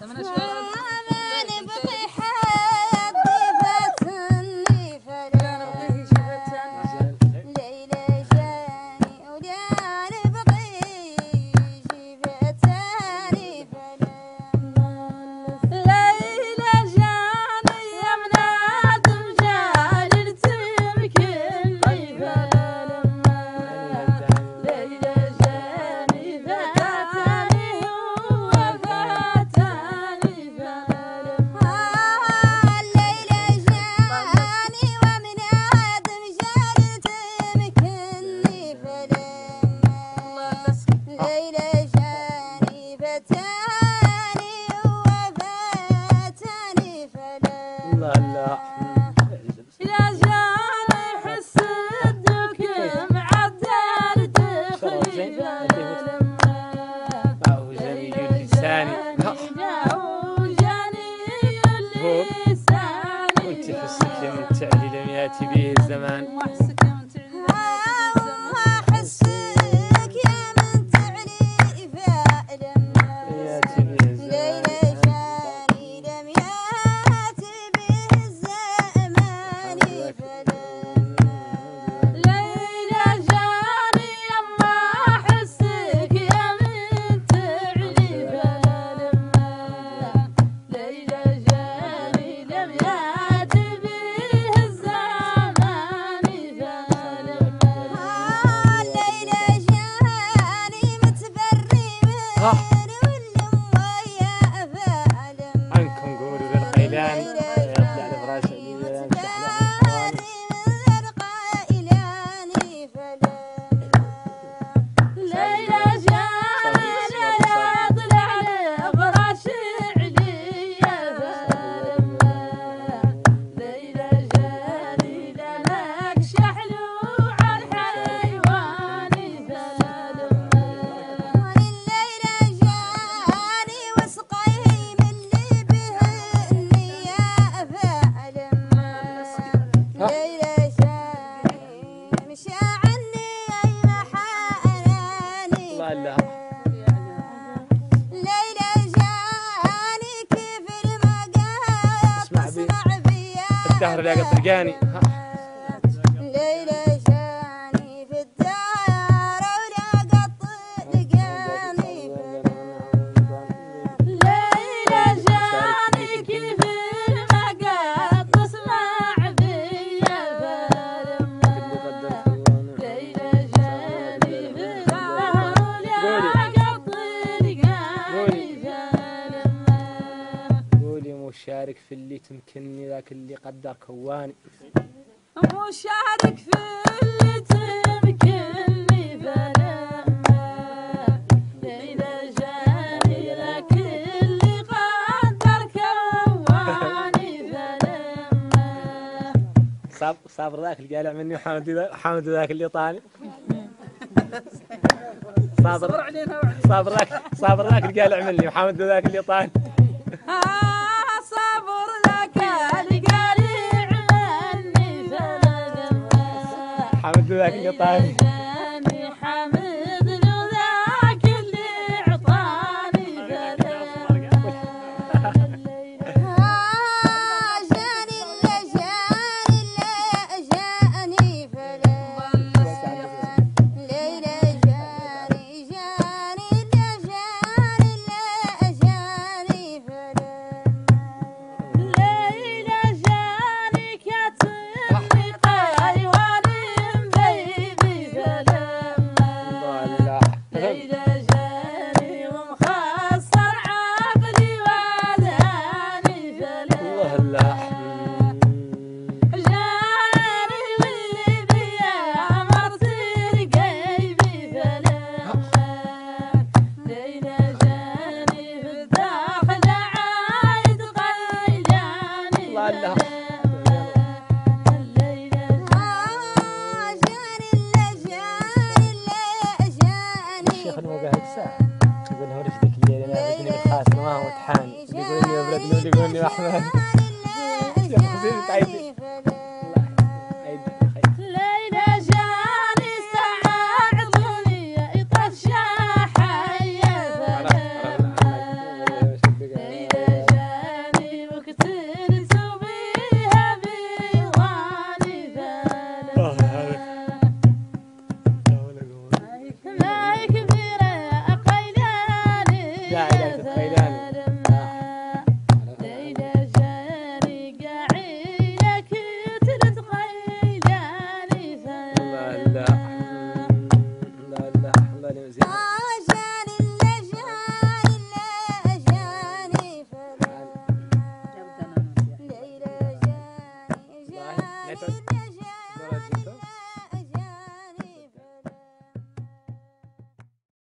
وانت حسك يوم تعلي لم ياتي به الزمان. عنكم قولوا للقيلان يطلع لفراش الدهر لا قطرقاني ليلى جاني في الدار ولا قطرقاني ليلى جاني كيف المقط تسمع بيا فلما ليلى جاني في الدار ولا قطرقاني فلما قولي مشارك في اللي تمكنني ذاك اللي قدر كواني مشارك في اللي تمكنني فلما ليلى جاني ذاك اللي قدر كواني فلما صابر ذاك اللي قالع مني وحامد ذاك اللي طاني صابر ذاك اللي قالع مني وحامد ذاك اللي طاني حمد ذاك اللي طاني حمد ذاك اللي عطاني جاني لا جاني فلا ليلى جاني لا جاني فلا ليلى جاني كاتبني قايواني ليلى جاني ومخسر عقلي وذهاني الله الله جاني واللي بيا مرت رقيبي فلا ليلى جاني في الداخل عايد قيلاني الله الشيخ المقاهد ساعة يقول له رشدك الليل انا بدني بالخاص ما هو امتحان يقول لي ابلد يقول لي احمد يا حسين تعيدي